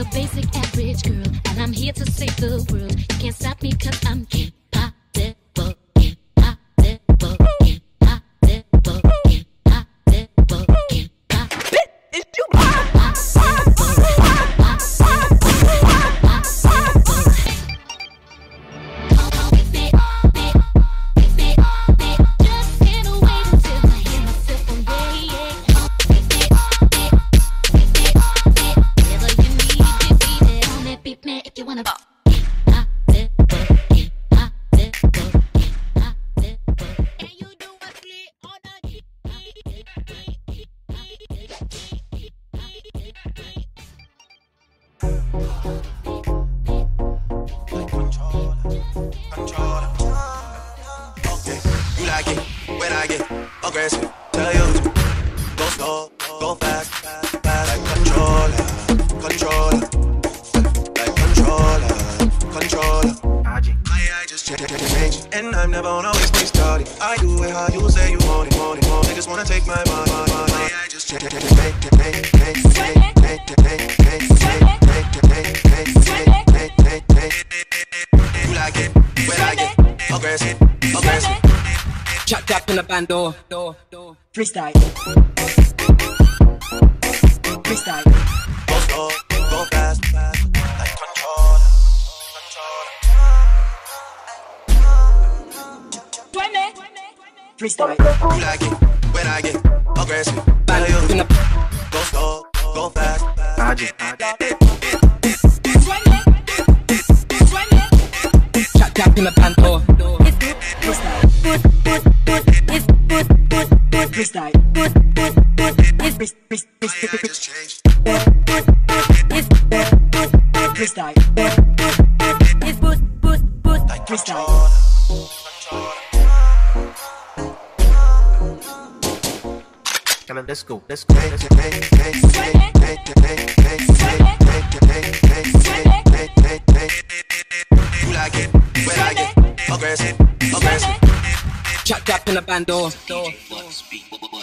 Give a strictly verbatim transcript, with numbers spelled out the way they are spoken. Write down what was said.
your basic average girl, and I'm here to save the world. You can't stop me cause I'm impossible. Impossible. Impossible. Impossible. Impossible. Is you aggressive, tell you to go slow, go fast, fast, fast. Like controller, controller, like controller, controller. I, I just change, change, and I'm never on always be starting. I do it how you say you want it, want it, want it. Niggas wanna take my money, money, money. I just change, change, change, change, change, change, change, change, change. You like it when I get aggressive, aggressive. Chat tap in the band door, door, door. freestyle, freestyle. Go slow, go fast, fast, like controller, controller. Freestyle. You like it when I get aggressive. Tell you to go slow, go fast, fast. Chat tap in the band door, door. Freestyle. Freestyle. I just changed. Freestyle. Like Freestyle. Come on, let's go, let's go, let's go. You like it when I get aggressive, aggressive. Chat tap in the band door, door.